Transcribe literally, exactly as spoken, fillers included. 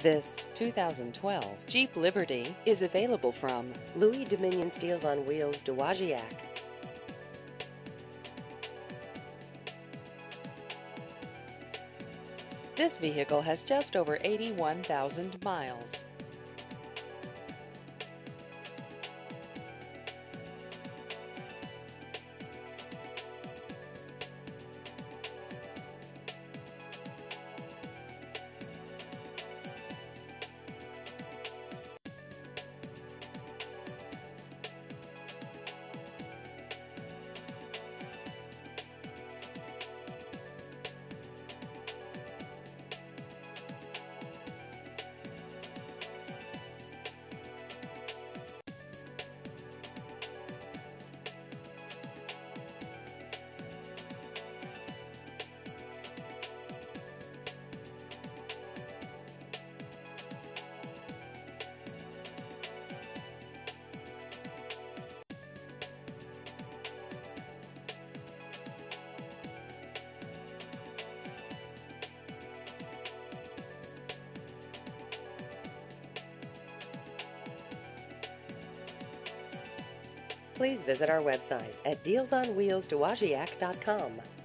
This two thousand twelve Jeep Liberty is available from Louis Dominion Steels on Wheels, Dowagiac. This vehicle has just over eighty-one thousand miles. Please visit our website at deals on wheels dowagiac dot com.